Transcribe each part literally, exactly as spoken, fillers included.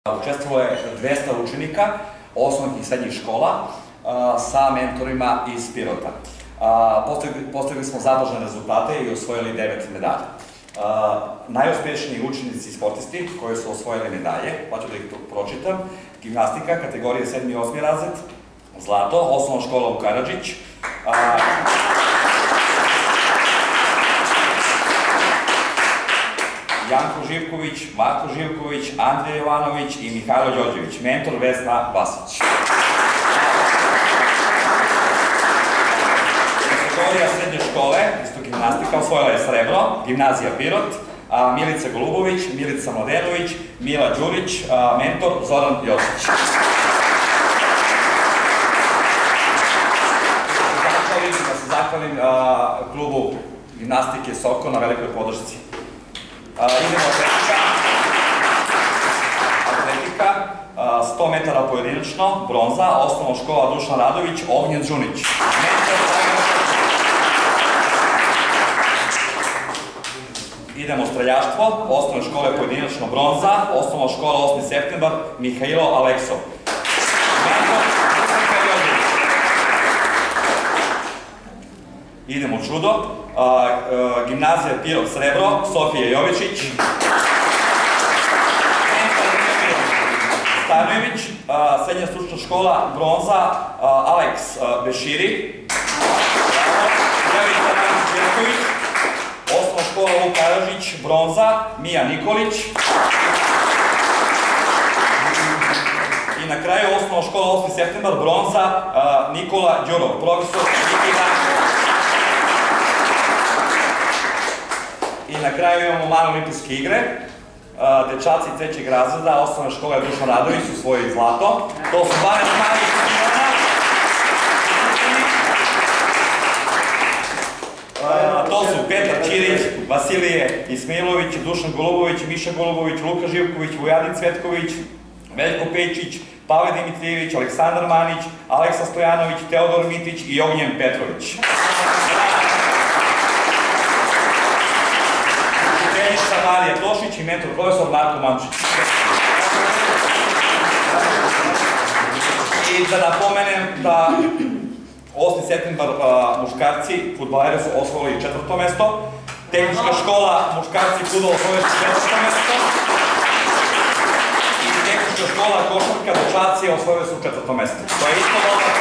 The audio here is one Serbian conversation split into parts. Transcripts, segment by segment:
Učestvovalo je dvesta učenika osnovnih i srednjih škola sa mentorima iz Pirota. Postigli smo zadovoljne rezultate i osvojili devet medalja. Najuspešniji učenici i sportisti koji su osvojili medalje, pa ću da ih pročitam: gimnastika, kategorije sedmi i osmi razred, zlato, osnovna škola u Karadžić, Janko Živković, Marko Živković, Andrija Jovanović i Mihajlo Đorđević, mentor Vesna Vasić. Kategorija srednje škole, isto gimnastika, osvojila je srebro, gimnazija Pirot, Milica Golubović, Milica Mladenović, Mila Đurić, mentor Zoran Josić. Da se zahvalim klubu gimnastike Soko na velikoj podršci. Idemo atletika. Atletika, sto metara pojedinačno, bronza, osnovna škola Dušan Radović, Ognjen Žunić. Idemo streljaštvo, osnovne škole pojedinačno, bronza, osnovna škola osmi septembar, Mihajlo Aleksov. Idemo judo, gimnazija Pirot srebro, Sofija Jovičić. Stanojević, srednja stručna škola bronza, Aleks Beširi. Osnovna škola Vuk Karadžić, bronza, Mija Nikolić. I na kraju osnovna škola osmi septembar, bronza, Nikola Đurov, profesor Niki Danko. I na kraju imamo male olimpijske igre. Dečaci trećeg razreda, osnovna škola Dušan Radović su osvojili zlato. To su dvanaest malih Ivana. To su Petar Ćirić, Vasilije Ismailović, Dušan Golubović, Miša Golubović, Luka Živković, Vujadin Cvetković, Veljko Pejčić, Pavle Dimitrijević, Aleksandar Manić, Aleksa Stojanović, Teodor Mitić i Ognjen Petrović. Marija Tošić i mentor profesor Marko Mančić. I da napomenem da osmi septembar muškarci, fudbaleri su osvojili četvrto mesto, tehnička škola muškarci fudbal osvojili četvrto mesto i tehnička škola košarka dečaci osvojili su četvrto mesto. To je isto dobro.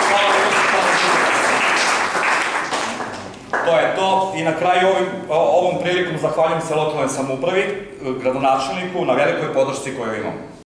To je to i na kraju ovom prilikom zahvaljujem se lokalnoj samoupravi, gradonačelniku na velikoj podršci koju imamo.